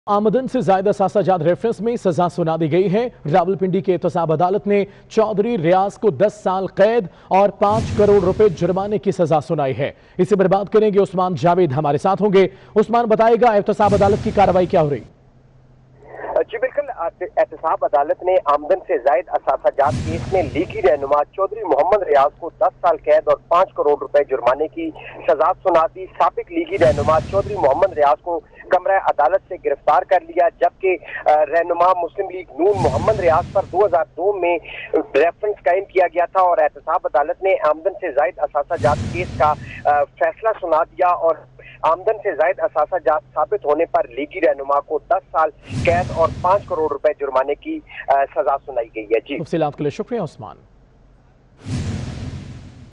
आमदन से ज्यादा सासाजात रेफरेंस में सजा सुना दी गई है। रावलपिंडी के एहतसाब अदालत ने चौधरी रियाज को 10 साल कैद और 5 करोड़ रुपए जुर्माने की सजा सुनाई है। इसे बर्बाद करेंगे उस्मान जावेद, हमारे साथ होंगे। उस्मान, बताएगा एहतसाब अदालत की कार्रवाई क्या हो रही? जी बिल्कुल, एहतसाब अदालत ने आमदन से जायद असासाजात केस में लीगी रहनुमा चौधरी मोहम्मद रियाज को 10 साल कैद और 5 करोड़ रुपए जुर्माने की सजा सुना दी। साबिक लीगी रहनुमा चौधरी मोहम्मद रियाज को कमरा अदालत से गिरफ्तार कर लिया, जबकि रहनुमा मुस्लिम लीग नून मोहम्मद रियाज पर 2002 में रेफरेंस कायम किया गया था और एहतसाब अदालत ने आमदन से जायद असासाजात केस का फैसला सुना दिया और आमदन से जायद असासाजात साबित होने पर लीगी रहनुमा को 10 साल कैद और 5 करोड़ रुपए जुर्माने की सजा सुनाई गई है। जी, तफसीलात के लिए शुक्रिया उस्मान।